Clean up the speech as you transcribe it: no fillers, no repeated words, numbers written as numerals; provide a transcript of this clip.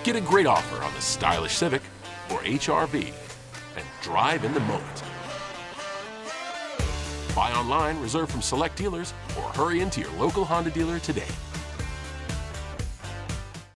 Get a great offer on the stylish Civic or HR-V and drive in the moment. Buy online, reserve from select dealers, or hurry into your local Honda dealer today.